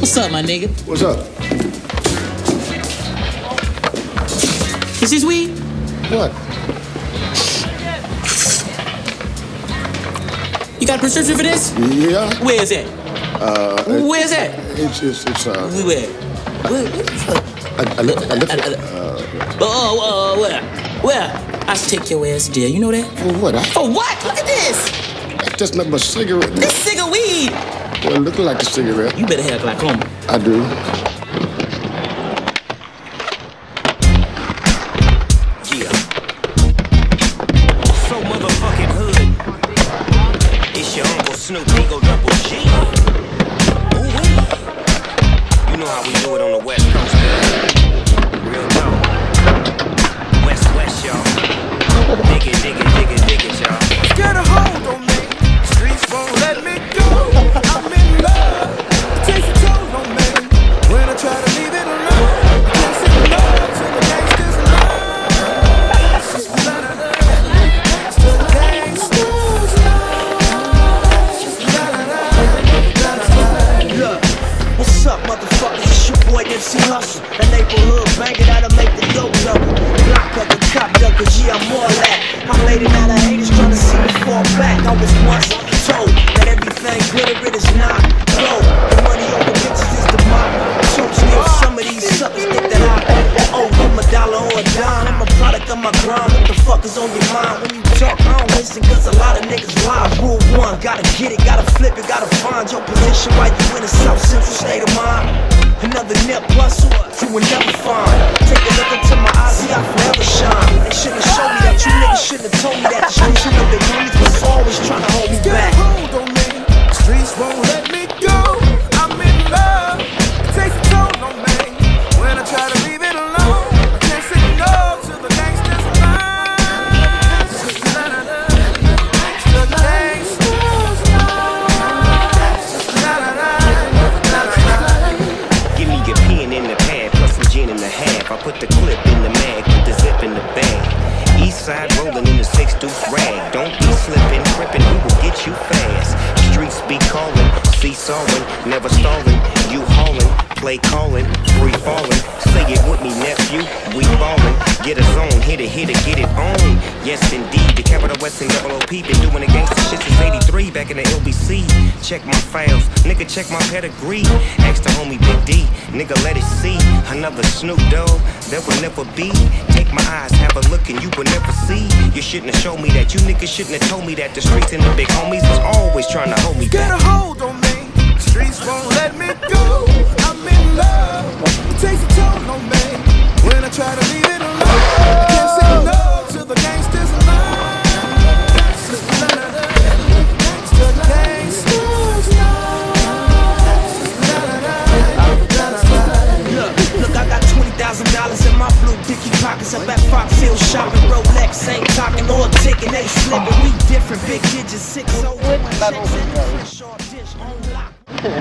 What's up, my nigga? What's up? Is this weed? What? You got a prescription for this? Yeah. Where is it? Where's that? Where? Where? I should take your ass to jail. You know that? For what? For what? Look at this. That's just not my cigarette. This cigarette weed. Well, it looks like a cigarette. You better have glaucoma. I do. Yeah. So motherfucking hood. It's your Uncle Snoop, Eagle Double G. Ooh-wee. You know how we do it on the West Coast, man. Real talk. West, y'all. Dig it, y'all. Get a hold on me. Streets won't let me go. I'm in love. It takes a toll on me. When I try to leave it alone, I can't say no to the gangsters alone. To the gangsters alone. Look, what's up, motherfuckers? It's your boy MC Hustle. That neighborhood banger that'll make the dope double. Block up the cop duckers, yeah, I'm all that. I laid it out of haters trying to see me fall back. I was once told that everything glitter, it is not gold. The money over bitches is the mob. So still some of these suckers think that I owe them $1 or a dime. I'm a product of my grind. What the fuck is on your mind? When you talk, I don't listen, cause a lot of niggas lie. Rule 1, gotta get it, gotta flip it, gotta find your position while you in a South Central state of mind. Another net bustle, you will never find. Take a look into my eyes, see I forever shine. They shouldn't show me that, you niggas shouldn't have told me that. The streets and the big homies was always trying to hold me Get back. a hold on me. Streets won't let me go. I'm in love. It takes a toll on me. When I try to leave it alone, I can't say no to the gangsters alone. To the gangsters alone. Give me your pen in the pad, plus some gin in the half. I put the clip in the mag, put the zip in the bag. East side rolling in the 6 deuce rag. Don't be slipping, tripping, we will get you fast. Streets be calling, seesawing, never stalling. You hauling, play calling, free falling. Say it with me, nephew, we ballin'. Get us on, hit it, get it on. Yes, indeed, the Capital West and Double OP been doing the gangsta shit since '83, back in the LBC. Check my files, nigga, check my pedigree. Ask the homie Big D, nigga, let it see. Another Snoop Dogg, that will never be. Take my eyes, have a look, and you will never see. You shouldn't have showed me that. You niggas shouldn't have told me that. The streets and the big homies was always trying to hold me Get a back. hold on me. Streets won't let me go. I'm in love. It takes a toll on me. When I try to leave it alone, I can't say no to the gangsters alone. To the gangsters alone. Look, I got $20,000 in my blue dicky pockets. Up at Fox Hill shopping, Rolex ain't talking or ticking, they slipping. We different, big digits, 6 over 1 checks in the fresh off dish on lock.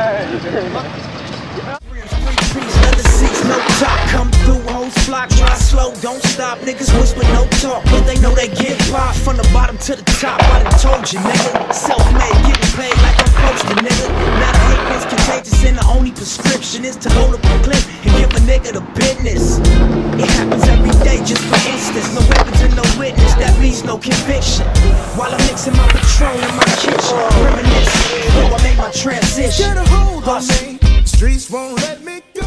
Leather seats, no top, come through, hoes flock, drive slow, don't stop. Niggas whisper, no talk, but they know they get popped. From the bottom to the top, I done told you, nigga. Self-made, getting paid like I'm posted, nigga. Now the hate is contagious and the only prescription is to load up a clip and give a nigga the business. It happens every day, just for instance. No weapons and no witness, that means no conviction. While I'm mixing my Patron in my kitchen, reminiscing before I make my transition. Get a hold on me. Streets won't let me go.